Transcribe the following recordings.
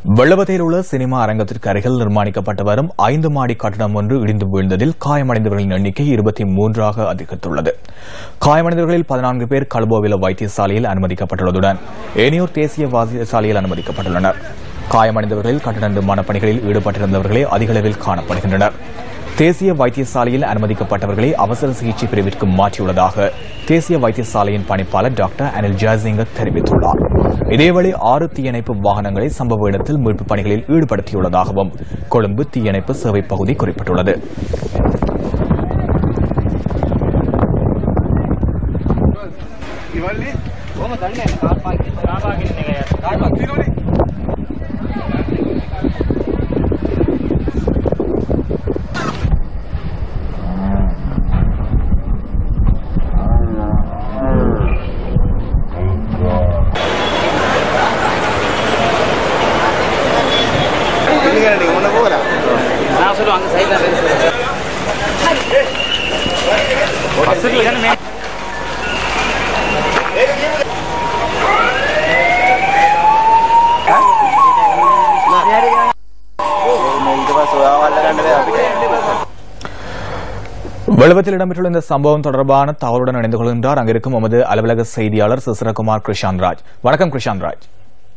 வெள்ளவத்தையில் உள்ள சினிமா அரங்கத்திற்கு அருகில் நிர்மாணிக்கப்பட்டு வரும் 5 மாடி கட்டடம் ஒன்று இடிந்து வீழ்ந்ததில் காயமடைந்தவர்களின் எண்ணிக்கை 23 அதிகரித்துள்ளது. காயமடைந்தவர்களில் 14 பேர் கல்போவில வைத்தியசாலையில் அனுமதிக்கப்பட்டுள்ளதுடன் ஏனையோர் தேசிய வைத்தியசாலையில் அனுமதிக்கப்பட்டுள்ளனர். காயமடைந்தவர்களில் கட்டட நிர்மாண பணிகளில் ஈடுபட்டிருந்தவர்களே அதிக அளவில் காணப்படுகின்றனர். தேசிய வைத்தியசாலையில் அனுமதிக்கப்பட்டவர்களை அவசர சிகிச்சை பிரிவிற்கு மாற்றியுள்ளதாக தேசிய வைத்தியசாலையின் பணிப்பாளர் டாக்டர் அனில் ஜாசிங்க தெரிவித்துள்ளார். இதேவேளை 6 தீயணைப்பு வாகனங்களை சம்பவ இடத்தில் மீட்புப் பணிகளில் ஈடுபடுத்தியுள்ளதாகவும் கொழும்பு தீயணைப்பு சேவை பகுதி குறிப்பிட்டுள்ளது. வெள்ளவத்தில் இடம்பெற்றுள்ள இந்த சம்பவம் தொடர்பான தகவலுடன் இணைந்து கொள்கின்றார் அங்கிருக்கும் நமது அலுவலக செய்தியாளர் சிசிரகுமார் கிருஷாந்த்ராஜ். வணக்கம் கிருஷாந்த்ராஜ்.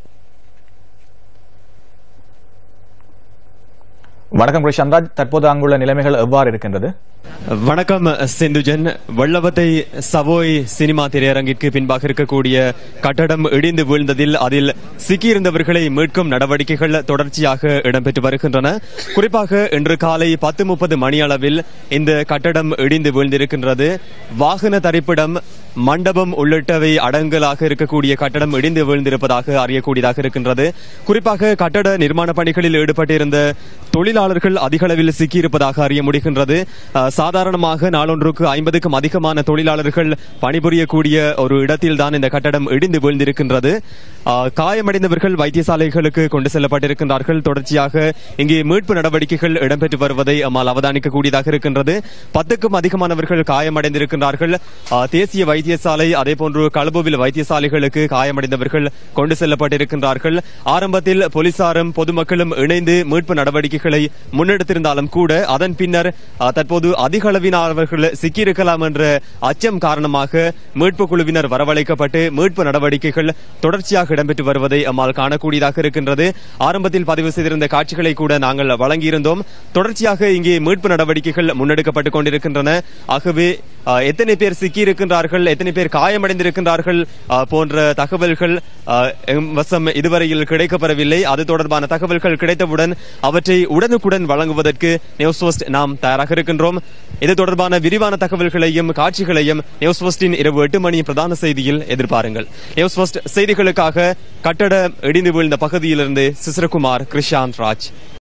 வணக்கம் கிருஷாந்த்ராஜ், தற்போது அங்குள்ள நிலைமைகள் எவ்வாறு இருக்கின்றது? வணக்கம் சிந்துஜன். வெள்ளவத்தை சவோய் சினிமா திரையரங்கிற்கு பின்பாக இருக்கக்கூடிய கட்டடம் இடிந்து வீழ்ந்ததில் அதில் சிக்கியிருந்தவர்களை மீட்கும் நடவடிக்கைகள் தொடர்ச்சியாக இடம்பெற்று வருகின்றன. குறிப்பாக இன்று காலை 10:30 மணியளவில் இந்த கட்டடம் இடிந்து வீழ்ந்திருக்கின்றது. வாகன தரிப்பிடம், மண்டபம் உள்ளிட்டவை அடங்கலாக இருக்கக்கூடிய கட்டடம் இடிந்து வீழ்ந்திருப்பதாக அறியக்கூடியதாக இருக்கின்றது. குறிப்பாக கட்டட நிர்மாண பணிகளில் ஈடுபட்டிருந்த தொழிலாளர்கள் அதிக அளவில் சிக்கியிருப்பதாக அறிய முடிகின்றது. சாதாரணமாக நாளொன்றுக்கு 50க்கும் அதிகமான தொழிலாளர்கள் பணிபுரியக்கூடிய ஒரு இடத்தில் தான் இந்த கட்டடம் இடிந்து வீழ்ந்திருக்கின்றது. காயமடைந்தவர்கள் வைத்தியசாலைகளுக்கு கொண்டு செல்லப்பட்டிருக்கின்றார்கள். தொடர்ச்சியாக இங்கே மீட்பு நடவடிக்கைகள் இடம்பெற்று வருவதை நம்மால் அவதானிக்கக்கூடியதாக இருக்கின்றது. 10க்கும் அதிகமானவர்கள் காயமடைந்திருக்கின்றார்கள். தேசிய வைத்தியசாலை அதேபோன்று கல்போவில் வைத்தியசாலைகளுக்கு காயமடைந்தவர்கள் கொண்டு செல்லப்பட்டிருக்கின்றார்கள். ஆரம்பத்தில் போலீசாரும் பொதுமக்களும் இணைந்து மீட்பு நடவடிக்கைகளை முன்னெடுத்திருந்தாலும் கூட அதன் பின்னர் தற்போது அதிக அளவினவர்கள் சிக்கியிருக்கலாம் என்ற அச்சம் காரணமாக மீட்பு குழுவினர் வரவழைக்கப்பட்டு மீட்பு நடவடிக்கைகள் தொடர்ச்சியாக இடம்பெற்று வருவதை நம்மால் காணக்கூடியதாக இருக்கின்றது. ஆரம்பத்தில் பதிவு செய்திருந்த காட்சிகளை கூட நாங்கள் வழங்கியிருந்தோம். தொடர்ச்சியாக இங்கே மீட்பு நடவடிக்கைகள் முன்னெடுக்கப்பட்டுக் கொண்டிருக்கின்றன. ஆகவே எத்தனை பேர் சிக்கியிருக்கின்றார்கள், எத்தனை பேர் காயமடைந்திருக்கின்றார்கள் போன்ற தகவல்கள் வசம் இதுவரையில் கிடைக்கப்பெறவில்லை. அது தொடர்பான தகவல்கள் கிடைத்தவுடன் அவற்றை உடனுக்குடன் வழங்குவதற்கு நியூஸ்ஃபர்ஸ்ட் நாம் தயாராக இருக்கின்றோம். இது தொடர்பான விரிவான தகவல்களையும் காட்சிகளையும் நியூஸ்ஃபர்ஸ்டின் இரவு 8 மணி பிரதான செய்தியில் எதிர்பாருங்கள். நியூஸ்ஃபர்ஸ்ட் செய்திகளுக்காக கட்டட இடிந்து வீழ்ந்த பகுதியிலிருந்து சிசிரகுமார் கிருஷாந்த்ராஜ்.